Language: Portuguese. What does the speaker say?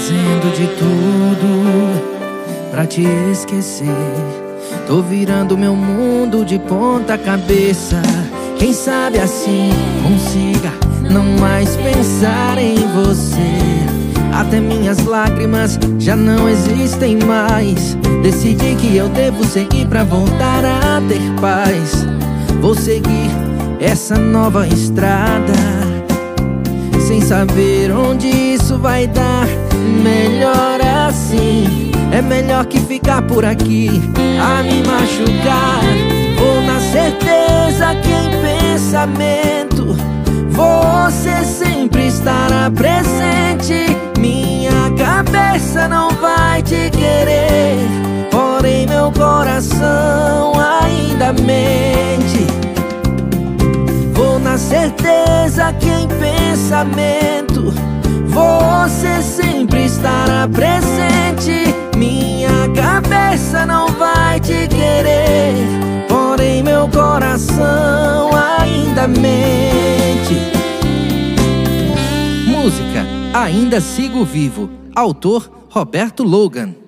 fazendo de tudo pra te esquecer. Tô virando meu mundo de ponta cabeça. Quem sabe assim consiga não mais pensar em você. Até minhas lágrimas já não existem mais. Decidi que eu devo seguir pra voltar a ter paz. Vou seguir essa nova estrada, sem saber onde isso vai dar. Melhor assim, é melhor que ficar por aqui a me machucar. Vou na certeza que em pensamento você sempre estará presente. Minha cabeça não vai te querer, porém meu coração ainda mente. Vou na certeza que em pensamento você sempre estará presente. Minha cabeça não vai te querer, porém meu coração ainda mente. Música Ainda Sigo Vivo. Autor Roberto Logan.